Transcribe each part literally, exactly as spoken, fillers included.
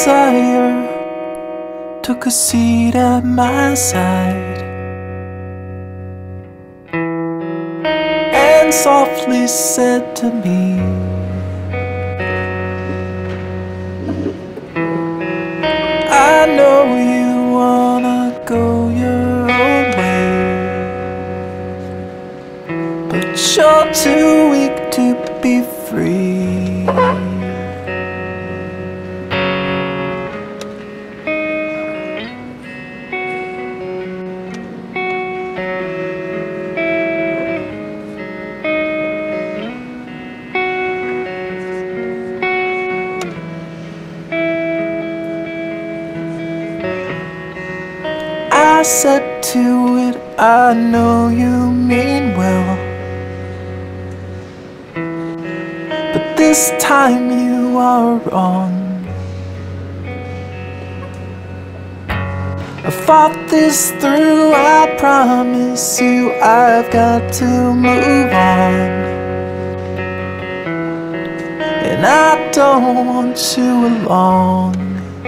desire took a seat at my side and softly said to me, I know you wanna go your own way, but you're too weak to be free. I said to it, I know you mean well, but this time you are wrong. I fought this through, I promise you I've got to move on, and I don't want you along.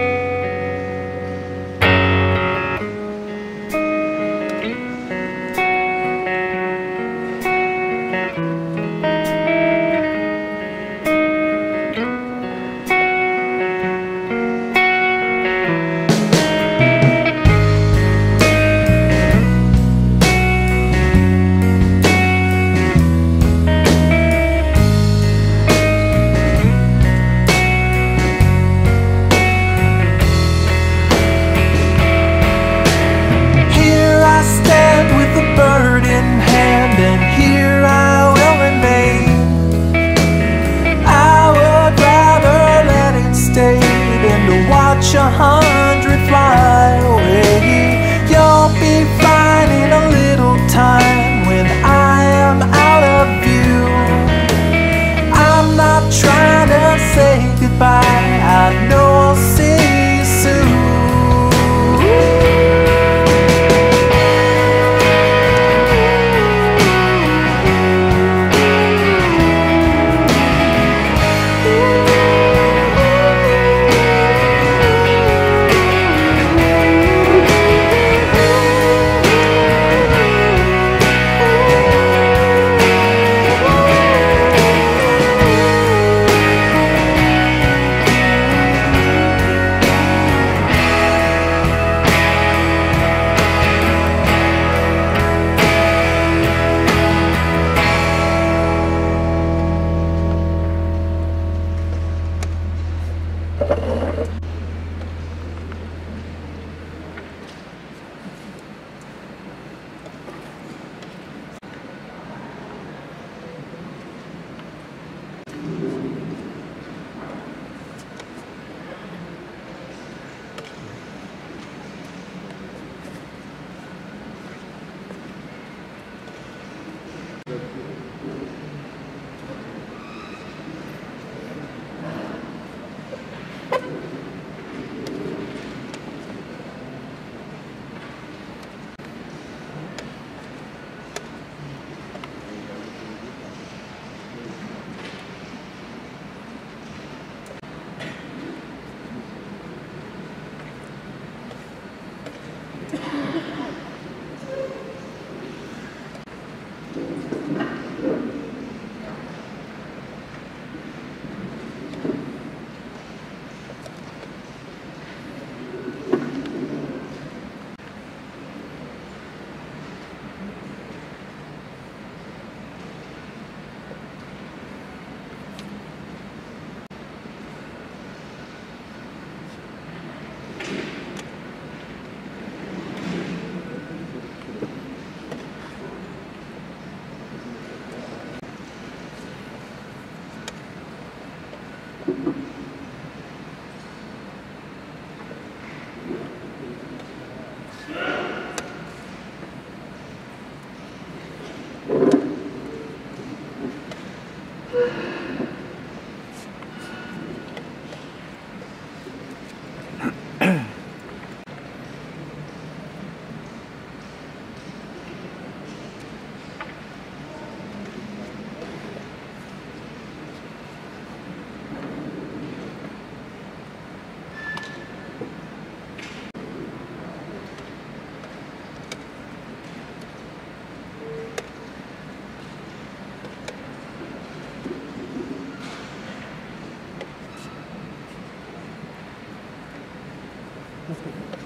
A hundred fly away. You'll be fine in a little time when I am out of view. I'm not trying to say goodbye, I know I'll see you soon. You Let's go.